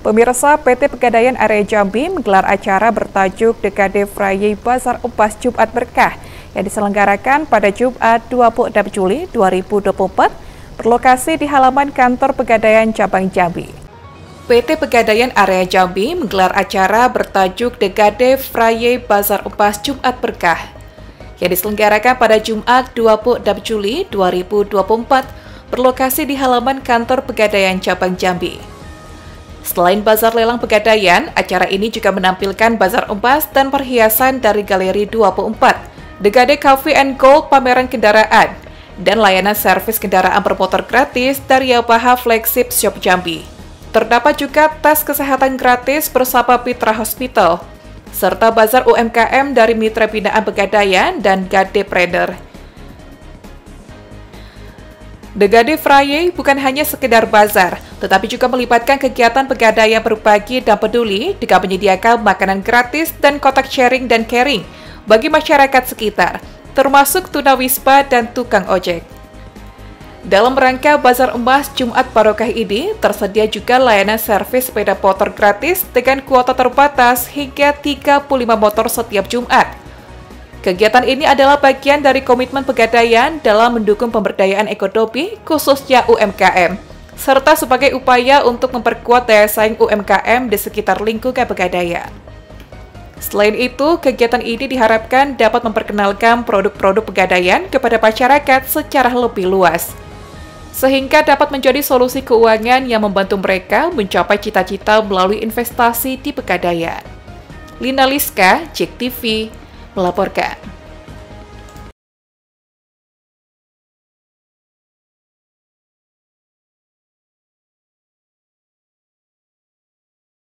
Pemirsa, PT Pegadaian Area Jambi menggelar acara bertajuk Dekade Friday Bazar Upas Jumat Berkah yang diselenggarakan pada Jumat 26 Juli 2024 berlokasi di halaman kantor Pegadaian Cabang Jambi. PT Pegadaian Area Jambi menggelar acara bertajuk Dekade Friday Bazar Upas Jumat Berkah yang diselenggarakan pada Jumat 26 Juli 2024 berlokasi di halaman kantor Pegadaian Cabang Jambi. Selain bazar lelang Pegadaian, acara ini juga menampilkan bazar emas dan perhiasan dari Galeri 24, Dekade Coffee and Gold pameran kendaraan, dan layanan servis kendaraan bermotor gratis dari Yamaha Flagship Shop Jambi. Terdapat juga tes kesehatan gratis bersama Mitra Hospital, serta bazar UMKM dari Mitra Binaan Pegadaian dan Gade Trader. Dekade Friday bukan hanya sekedar bazar, tetapi juga melibatkan kegiatan pegadaian berbagi dan peduli dengan menyediakan makanan gratis dan kotak sharing dan caring bagi masyarakat sekitar, termasuk tunawisma dan tukang ojek. Dalam rangka Bazar Emas Jumat Barokah ini, tersedia juga layanan servis sepeda motor gratis dengan kuota terbatas hingga 35 motor setiap Jumat. Kegiatan ini adalah bagian dari komitmen Pegadaian dalam mendukung pemberdayaan ekonomi khususnya UMKM, serta sebagai upaya untuk memperkuat daya saing UMKM di sekitar lingkungan Pegadaian. Selain itu, kegiatan ini diharapkan dapat memperkenalkan produk-produk Pegadaian kepada masyarakat secara lebih luas, sehingga dapat menjadi solusi keuangan yang membantu mereka mencapai cita-cita melalui investasi di Pegadaian. Lina Liska, JEK TV, melaporkan.